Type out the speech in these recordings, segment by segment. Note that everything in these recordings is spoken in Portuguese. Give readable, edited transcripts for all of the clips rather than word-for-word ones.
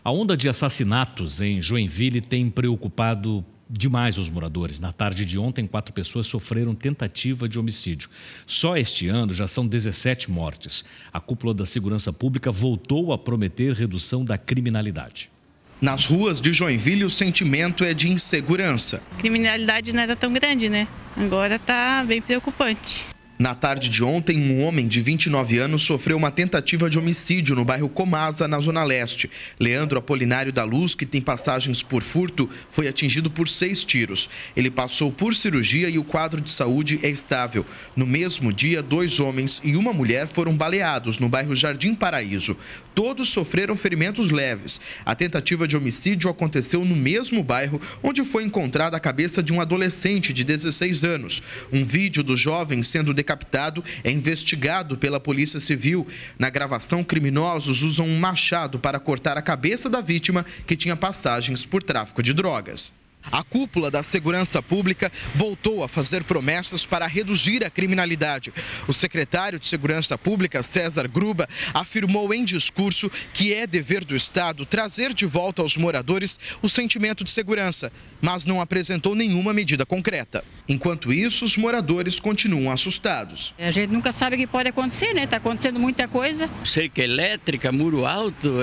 A onda de assassinatos em Joinville tem preocupado demais os moradores. Na tarde de ontem, 4 pessoas sofreram tentativa de homicídio. Só este ano já são 17 mortes. A cúpula da segurança pública voltou a prometer redução da criminalidade. Nas ruas de Joinville, o sentimento é de insegurança. A criminalidade não era tão grande, né? Agora está bem preocupante. Na tarde de ontem, um homem de 29 anos sofreu uma tentativa de homicídio no bairro Comasa, na Zona Leste. Leandro Apolinário da Luz, que tem passagens por furto, foi atingido por 6 tiros. Ele passou por cirurgia e o quadro de saúde é estável. No mesmo dia, 2 homens e uma mulher foram baleados no bairro Jardim Paraíso. Todos sofreram ferimentos leves. A tentativa de homicídio aconteceu no mesmo bairro onde foi encontrada a cabeça de um adolescente de 16 anos. Um vídeo do jovem sendo decapitado é investigado pela Polícia Civil. Na gravação, criminosos usam um machado para cortar a cabeça da vítima, que tinha passagens por tráfico de drogas. A cúpula da segurança pública voltou a fazer promessas para reduzir a criminalidade. O secretário de Segurança Pública, César Gruba, afirmou em discurso que é dever do Estado trazer de volta aos moradores o sentimento de segurança, mas não apresentou nenhuma medida concreta. Enquanto isso, os moradores continuam assustados. A gente nunca sabe o que pode acontecer, né? Está acontecendo muita coisa. Cerca elétrica, muro alto,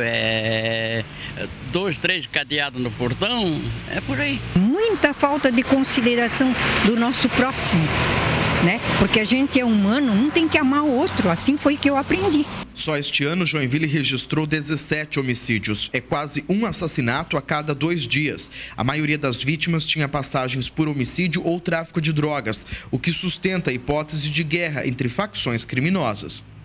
2, 3 cadeados no portão, é por aí. Muita falta de consideração do nosso próximo, né? Porque a gente é humano, um tem que amar o outro, assim foi que eu aprendi. Só este ano, Joinville registrou 17 homicídios. É quase um assassinato a cada 2 dias. A maioria das vítimas tinha passagens por homicídio ou tráfico de drogas, o que sustenta a hipótese de guerra entre facções criminosas.